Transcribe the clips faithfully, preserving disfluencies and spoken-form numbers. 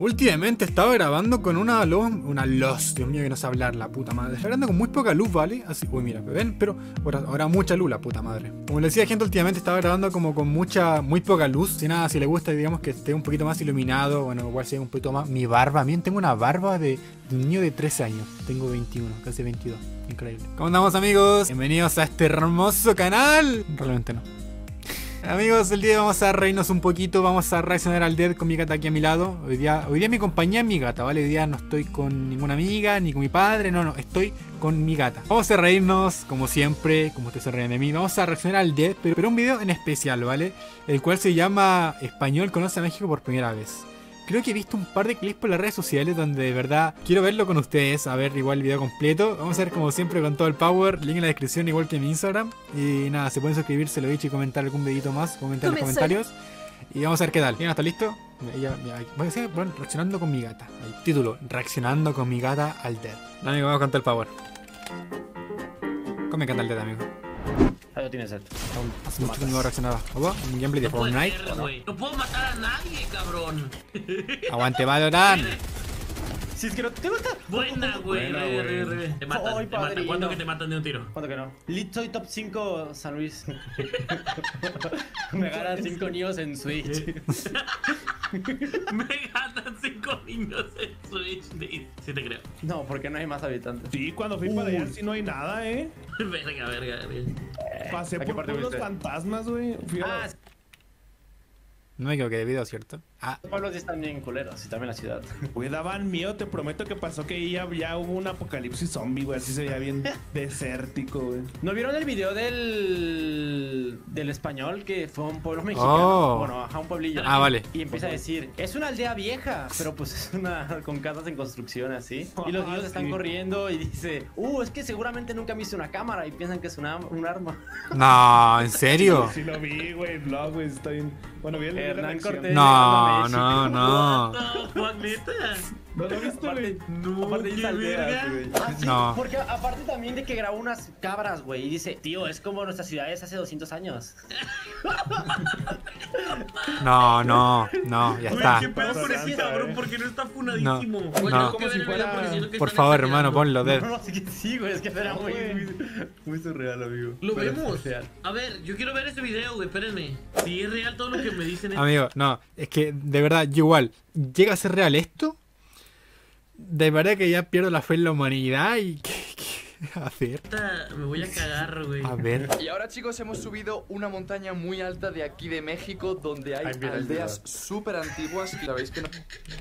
Últimamente estaba grabando con una luz, una luz, Dios mío que no sé hablar, la puta madre. Estaba grabando con muy poca luz, ¿vale? Así, uy, mira, ven, pero ahora, ahora mucha luz, la puta madre. Como les decía, gente, últimamente estaba grabando como con mucha, muy poca luz. Si nada, si le gusta, digamos que esté un poquito más iluminado, bueno, igual sea un poquito más. Mi barba, también tengo una barba de, de un niño de trece años. Tengo veintiuno, casi veintidós. Increíble. ¿Cómo andamos, amigos? Bienvenidos a este hermoso canal. Realmente no. Amigos, el día de hoy vamos a reírnos un poquito, vamos a reaccionar al Dead con mi gata aquí a mi lado. Hoy día, hoy día mi compañía es mi gata, ¿vale? Hoy día no estoy con ninguna amiga, ni con mi padre, no, no, estoy con mi gata. Vamos a reírnos, como siempre, como ustedes se ríen de mí. Vamos a reaccionar al Dead, pero, pero un video en especial, ¿vale? El cual se llama Español conoce a México por primera vez. Creo que he visto un par de clips por las redes sociales donde de verdad quiero verlo con ustedes, a ver igual el video completo. Vamos a ver como siempre con todo el power, link en la descripción igual que en mi Instagram. Y nada, se pueden suscribir, se lo he dicho, y comentar algún dedito más, comentar en los comentarios. Y vamos a ver qué tal. ¿Quién está listo? Ya, ya, voy a decir, bueno, reaccionando con mi gata. El título, reaccionando con mi gata al Dead. No, amigo, vamos a cantar el power. ¿Cómo me encanta el Dead, amigo? Ah, lo tienes, Ed. Hace mucho que no reaccionaba. ¿Opa? Un gameplay de No puede Fortnite. ser, güey. No puedo matar a nadie, cabrón. Aguante, Valorant. Si es que no te gusta. Buena, güey. Buena, Re, güey. re, re. Te matan, Ay, te matan. padrino. ¿Cuándo que te matan de un tiro? ¿Cuándo que no? Lit soy top cinco San Luis. Me ganan cinco niños en Switch. Me ganan cinco niños en Switch. Sí te creo. No, porque no hay más habitantes. Sí, cuando fui para allá sí no hay nada, eh. Verga, verga, verga. Pasé ¿a qué por parte puros fuiste? fantasmas, güey. Fui a- Ah, No me equivoqué de video, ¿cierto? Ah, los pueblos sí están bien culeros y también la ciudad. Güey, daban miedo, te prometo que pasó que ya, ya hubo un apocalipsis zombie, güey. Así se veía bien desértico, güey. ¿No vieron el video del del español que fue a un pueblo mexicano? Oh. Bueno, a un pueblillo. Ah, vale. Y empieza a decir, es una aldea vieja, pero pues es una con casas en construcción así. Y los niños Ah, están sí. corriendo y dice, uh, es que seguramente nunca han visto una cámara y piensan que es una, un arma. no, ¿en serio? Sí lo vi, güey, el vlog, güey, está bien. Bueno, vi el video de Hernán reacción. Cortés. No, no, no. No, Juan, neta. ¿No lo viste, güey? Aparte, No, aparte qué dice aldeas, verga. güey. Ah, sí, No. porque aparte también de que grabó unas cabras, güey, y dice, tío, es como nuestras ciudades hace doscientos años. No, no, no, ya Güey, está. ¿qué pedo con ese Santa, cabrón? eh. Porque no está funadísimo. No, Güey, no. tengo que ver el Como si video fuera- porque siento que Por están favor, exagerando. hermano, ponlo, No, Dead. no, sí, que sí, güey, es que era No, muy, güey. muy, muy surreal, amigo. Lo Pero vemos. es real. A ver, yo quiero ver ese video, güey, espérenme. Si es real todo lo que me dicen es... Amigo, no, es que de verdad, yo igual, ¿llega a ser real esto? De verdad que ya pierdo la fe en la humanidad y... A ver, Neta, me voy a cagar, güey. a ver. Y ahora, chicos, hemos subido una montaña muy alta de aquí de México donde hay Ay, mira, aldeas mira. súper antiguas y sabéis que no...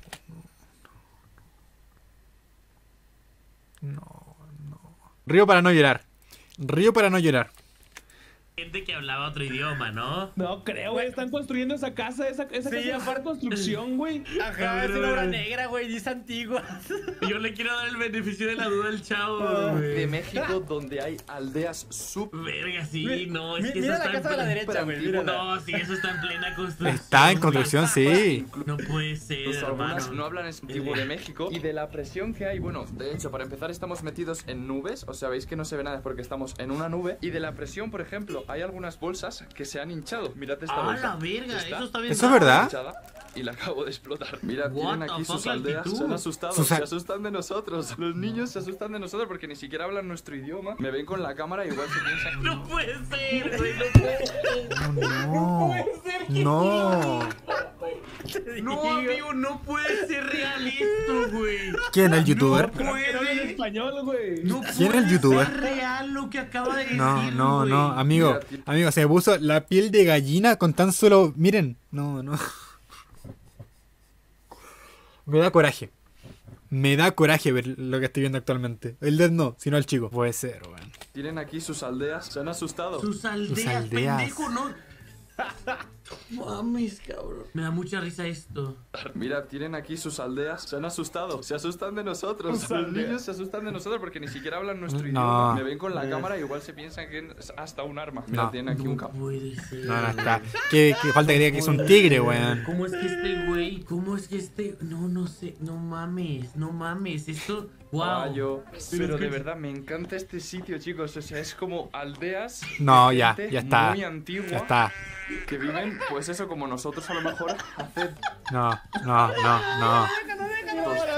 No, no. Río para no llorar. Río para no llorar. Gente que hablaba otro idioma, ¿no? No creo, güey. Están construyendo esa casa, esa, esa Sí, casa aparte- de construcción, güey. Ajá, es una obra negra, güey, dice antigua. Yo le quiero dar el beneficio de la duda al chavo, de güey. México donde hay aldeas súper... Verga, sí, Mi- no, es mi- que eso mira está la casa de la en plena... derecha, güey, mírala. No, sí, eso está en plena construcción. Está en construcción, sí. No puede ser, Incluso algunas hermano. no hablan es antiguo de México y de la presión que hay. Bueno, de hecho, para empezar estamos metidos en nubes. O sea, veis que no se ve nada porque estamos en una nube. Y de la presión, por ejemplo, hay algunas bolsas que se han hinchado. Mirad esta ¡Ah, bolsa. la verga! Está Eso está bien. ¿Eso es verdad? hinchada y la acabo de explotar. Mirad, What tienen the aquí fuck, sus la aldeas. actitud. Se han asustado. Sus Se al- asustan de nosotros. Los niños se asustan de nosotros porque ni siquiera hablan nuestro idioma. Me ven con la cámara y igual se piensan... No puede ser, güey, no puede ser. No, no. No, amigo, no puede ser real esto, güey. ¿Quién es el youtuber? No Pero en puede. español, güey. No ¿Quién es el puede youtuber? ser real lo que acaba de decir, No, no, güey. no, amigo, amigo, se me puso la piel de gallina con tan solo... Miren, no, no. Me da coraje. Me da coraje ver lo que estoy viendo actualmente. El Dead no, sino el chico. Puede ser, weón. Tienen aquí sus aldeas. Se han asustado. Sus aldeas, Sus aldeas. pendejo, no. Mames, cabrón. Me da mucha risa esto. Mira, tienen aquí sus aldeas. Se han asustado. Se asustan de nosotros. Sus Los aldeas. niños se asustan de nosotros porque ni siquiera hablan nuestro No. idioma. Me ven con la cámara y igual se piensan que es hasta un arma. Mira, No. tienen aquí un No capo. puede ser. No, no está. Que, que falta que diga que es un tigre, weón. ¿Cómo es que este güey? ¿Cómo es que este? No, no sé. No mames, no mames. Esto. Wow. Caballo. Pero de verdad, me encanta este sitio, chicos. O sea, es como aldeas. No, de ya, gente ya está. Muy antigua. Ya está. Que viven, pues eso, como nosotros a lo mejor hace No, no, no, no.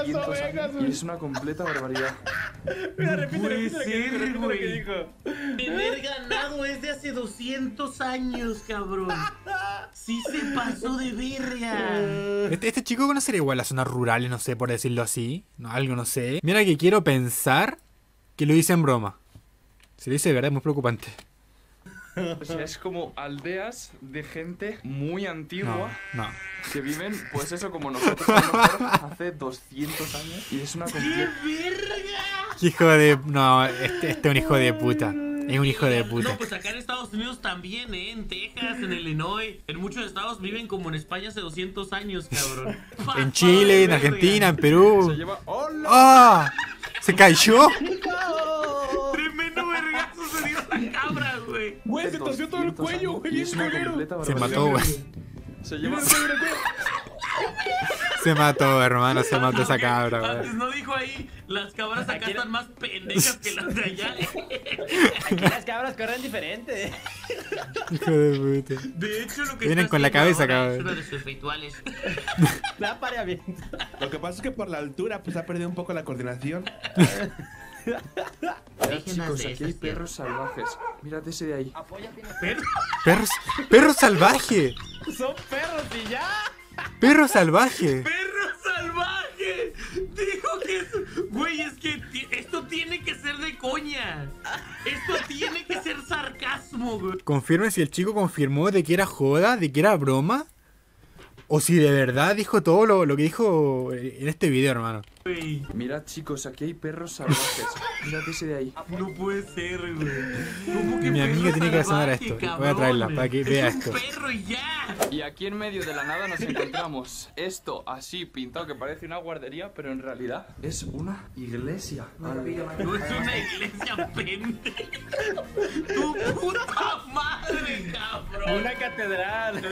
doscientos ovejas, años güey. y es una completa barbaridad. Mira, repite, puede repite lo que dijo, ser, repite lo que güey. dijo. Tener ganado es de hace doscientos años, cabrón. Sí se pasó de verga. Este, este chico conocería igual las zonas rurales, no sé, por decirlo así. No, algo no sé. Mira que quiero pensar que lo hice en broma. Si lo hice de verdad es muy preocupante. O sea, es como aldeas de gente muy antigua No, no. que viven, pues eso, como nosotros a lo mejor hace doscientos años. Y es una completa... ¡Verga! Qué hijo de... No, este, este es un hijo de puta. Es un hijo de puta. No, pues acá en Estados Unidos también, ¿eh? En Texas, en Illinois. En muchos estados viven como en España hace doscientos años, cabrón. En Chile, en Argentina, en Perú. Se lleva... ¡Hola! ¡Ah! ¿Se cayó? Tremendo vergazo se dio la cabra, güey. Güey, se torció todo el doscientos cuello, años, güey, y bien es una culero. completa Se barbaridad. mató, güey. Se lleva... Se mató, hermano. Se mató esa cabra, Antes güey. no dijo ahí, las cabras acá están más pendejas que las de allá. Aquí las cabras corren diferente. Hijo de puta. De hecho, lo que Vienen está con la haciendo cabeza, ahora cabrón. es uno de sus rituales. La pareamiento. Lo que pasa es que por la altura, pues ha perdido un poco la coordinación. Mirad, Déjenos chicos, de aquí hay esas perros salvajes. Mirad ese de ahí. Pero, Perros, perro salvaje. Son perros y ya. Perro salvaje. ¡perro salvaje! Dijo que es... Güey, es que ti- esto tiene que ser de coña. Esto tiene que ser sarcasmo, güey. Confirmen si el chico confirmó de que era joda, de que era broma. O si de verdad dijo todo lo, lo que dijo en este video, hermano. Güey, Mirad, chicos, aquí hay perros salvajes. Mirad ese de ahí. no puede ser, güey. ¿Cómo que Mi perro amiga tiene que reaccionar a salvaje, esto. Voy a cabrón? traerla para que vea Es esto. un perro y ya. Y aquí en medio de la nada nos encontramos esto así pintado que parece una guardería, pero en realidad es una iglesia. No es una iglesia, pende. Tu puta madre, cabrón. Una catedral.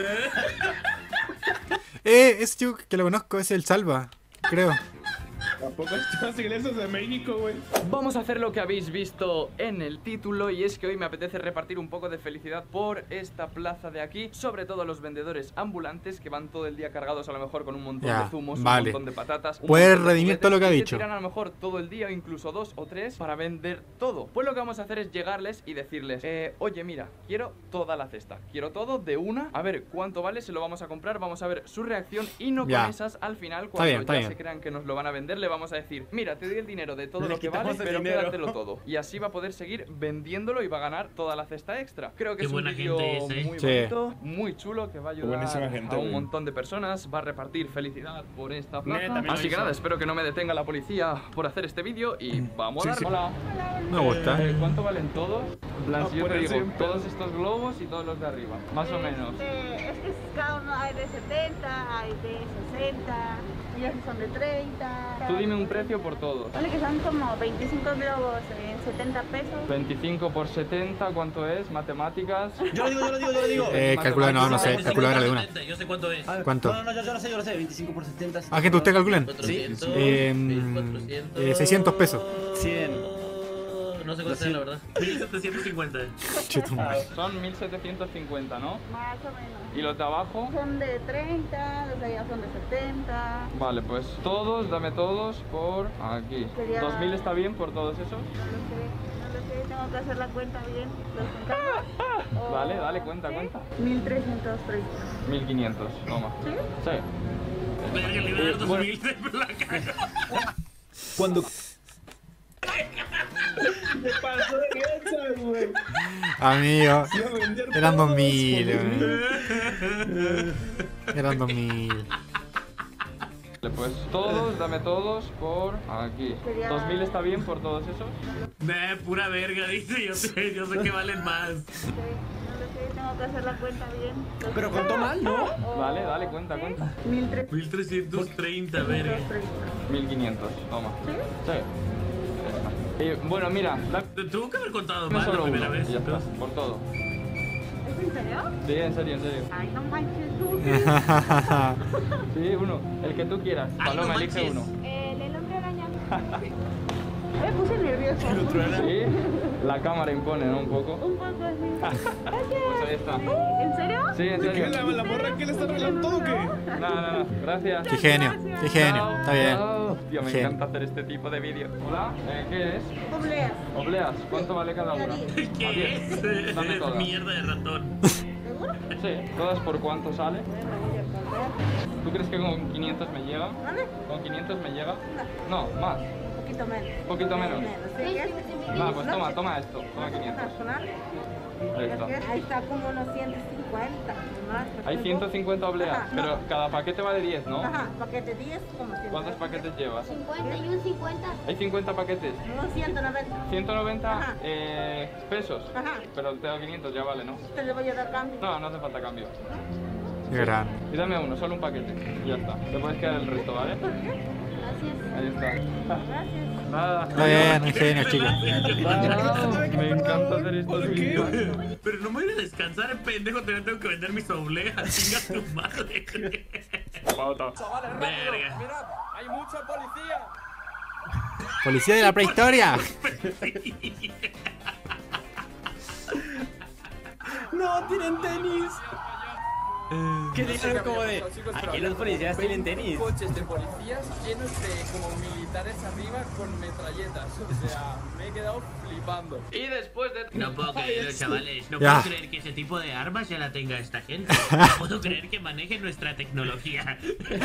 Eh, ese chico que lo conozco es el Salva, creo. Tampoco estas iglesias de México, güey. Vamos a hacer lo que habéis visto en el título, y es que hoy me apetece repartir un poco de felicidad por esta plaza de aquí, sobre todo los vendedores ambulantes que van todo el día cargados a lo mejor con un montón Ya, de zumos, vale. un montón de patatas. un Puedes montón de redimir juguetes, todo lo que ha y dicho. tiran a lo mejor todo el día, o incluso dos o tres, para vender todo. Pues lo que vamos a hacer es llegarles y decirles, eh, oye, mira, quiero toda la cesta, quiero todo de una, a ver cuánto vale, se lo vamos a comprar, vamos a ver su reacción, y no Ya. con esas al final, cuando bien, está ya bien. se crean que nos lo van a vender, le vamos a decir, mira, te doy el dinero de todo Le lo que vale, quitamos el pero dinero. quédatelo todo. Y así va a poder seguir vendiéndolo y va a ganar toda la cesta extra. Creo que Qué es un buena vídeo gente es, ¿eh? muy Sí. bonito, muy chulo, que va a ayudar Buenísima gente, a un güey. montón de personas, va a repartir felicidad por esta Neta, plaza. también lo Así que hizo. nada, espero que no me detenga la policía por hacer este vídeo y vamos a Sí, darle. sí. Hola. Me gusta. Eh, ¿Cuánto valen todos? En plan, No, si yo te pues, digo, siempre. todos estos globos y todos los de arriba, más o menos. Este, es que cada uno hay de setenta, hay de sesenta, y otros son de treinta. Tú dime un precio por todos. Vale, que son como veinticinco globos en setenta pesos. veinticinco por setenta, ¿cuánto es? Matemáticas. Yo lo digo, yo lo digo, yo lo digo. Eh, calcula, no, no sé, veinticinco calculadora de por una. setenta, Yo sé cuánto es. A ver, ¿Cuánto? No, no, no, yo, yo lo sé, yo lo sé. veinticinco por setenta. Ah, gente, ¿usted calculan? cuatrocientos, Eh, cuatrocientos, eh, seiscientos pesos. cien. No sé cuánto es, la verdad. mil setecientos cincuenta. Che, tu madre. Son mil setecientos cincuenta, ¿no? Más o menos. ¿Y los de abajo? Son de treinta, los de allá son de setenta. Vale, pues todos, dame todos por aquí. Sería- ¿dos mil está bien por todos esos? No lo sé, no lo sé, tengo que hacer la cuenta bien. ¿Los contamos? O- Dale, dale, cuenta, ¿sí? cuenta. mil trescientos treinta. mil quinientos, toma. ¿Sí? Sí. Verga, le iba a dar dos mil de placa. Cuando. Me pasó de esa, güey. Amigo, Iba a vender eran todos dos mil, por güey. Eran dos mil. Vale, pues todos, dame todos por aquí. Sería- ¿dos mil está bien por todos esos? Nah, pura verga, dice. Yo sé, yo sé que valen más. Sí, no lo sé, tengo que hacer la cuenta bien. ¿Los Pero contamos? contó mal, ¿no? O- Dale, dale, cuenta, ¿sí? cuenta. mil trescientos mil trescientos treinta, verga. treinta. mil quinientos, toma. ¿Sí? Sí. Y, bueno, mira, da- Tuvo que haber contado dame mal la solo primera uno vez. y ya está, entonces. por todo. ¿Es en serio? Sí, en serio, en serio. Ay, no manches, tú. Sí, uno, el que tú quieras. Ay, no Paloma, elige manches. uno. El, el hombre araña. Me puse nervioso. Sí, la cámara impone, ¿no? Un poco. Un poco así. Pues ahí está. ¿En serio? Sí, en ¿Qué? serio. ¿La, la morra que le está arreglando todo o qué? No, no, no, gracias. Qué genio, qué genio. Está bien. Chao. todo. Tío, me Gen. encanta hacer este tipo de vídeos. Hola, eh, ¿qué es? Obleas. Obleas, ¿cuánto vale cada una? ¿Qué es? Dame Es todas. mierda de ratón. ¿Seguro? Sí, ¿todas por cuánto sale? Bueno, voy a comprar. ¿Tú crees que con quinientos me llega? ¿Vale? ¿Con quinientos me llega? No, más. Un poquito menos. Un poquito menos. ¿Sí? ¿Qué? Nada, pues toma, toma esto. Toma quinientos. Personal. Ahí está. Ahí está como unos ciento cincuenta. Más. Hay ciento cincuenta obleas, Ajá, pero no. cada paquete vale diez, ¿no? Ajá, paquete diez como ciento. ¿Cuántos paquetes llevas? cincuenta y un cincuenta. Hay cincuenta paquetes. No, ciento noventa. ciento noventa Ajá. eh, pesos. Ajá. Pero te doy quinientos, ya vale, ¿no? Te le voy a dar cambio. No, no hace falta cambio. Qué grande. Y dame uno, solo un paquete. Y ya está. Te puedes quedar el resto, ¿vale? Gracias. Ahí está. Gracias. Nada. Está bien, un genio, chicos. Wow, me encanta hacer estos vídeos. Pero no me voy a descansar, pendejo. Te tengo que vender mis obleas. Chinga tu madre. Verga. Mirad, hay mucha policía. Policía de la prehistoria. ¡No, tienen tenis! ¿Qué dijeron como de? Aquí los policías tienen tenis. Coches de policías llenos de como militares arriba con metralletas. O sea, me he quedado flipando. Y después de... No puedo creerlo, chavales. No Ya. puedo creer que ese tipo de armas ya la tenga esta gente. No puedo creer que maneje nuestra tecnología.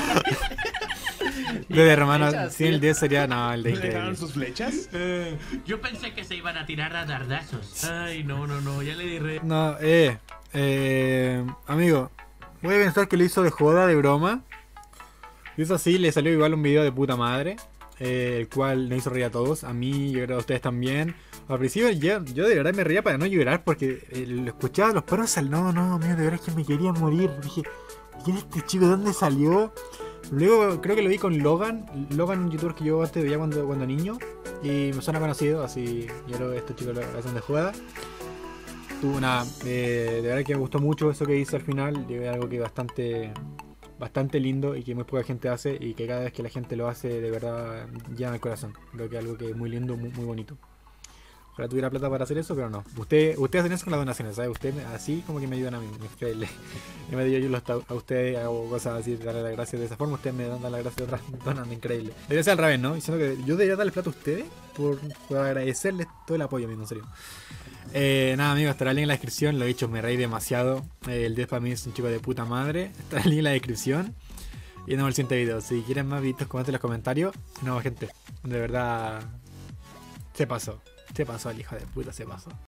De hermano, sin el diez sería. No, el de ¿Le dejaron increíble. sus flechas? Eh, Yo pensé que se iban a tirar a dardazos. Ay, no, no, no. Ya le diré. No, eh. Eh. Amigo, voy a pensar que lo hizo de joda, de broma. Y eso sí, le salió igual un video de puta madre. eh, el cual nos hizo reír a todos. A mí, yo creo a ustedes también. Al principio yo, yo de verdad me reía para no llorar porque eh, lo escuchaba los perros sal. No, no, amigo, de verdad es que me quería morir. Dije, ¿quién es este chico? ¿De dónde salió? Luego creo que lo vi con Logan. Logan, un youtuber que yo antes veía cuando, cuando niño. Y me suena conocido, así yo creo que estos chicos lo hacen de joda. Tuvo una. Eh, de verdad que me gustó mucho eso que hice al final. Es algo que bastante. Bastante lindo y que muy poca gente hace. Y que cada vez que la gente lo hace, de verdad llena el corazón. Creo que es algo que es muy lindo, muy, muy bonito. Ojalá tuviera plata para hacer eso, pero no. Ustedes, ustedes hacen eso con las donaciones, ¿sabes? Ustedes así como que me ayudan a mí. Yo me digo yo a ustedes, hago cosas así, darle las gracias de esa forma. Ustedes me dan las gracias de otra donan, increíble. Debería ser al revés, ¿no? Diciendo que yo debería darle plata a ustedes por, por agradecerles todo el apoyo, amigo, en serio. Eh, nada, amigos, estará el link en la descripción. Lo he dicho, me reí demasiado. Eh, el diez para mí es un chico de puta madre. Estará el link en la descripción. Y nos vemos en el siguiente video. Si quieren más videos, comenten en los comentarios. No, gente, de verdad, se pasó. Se pasó el hijo de puta, se pasó.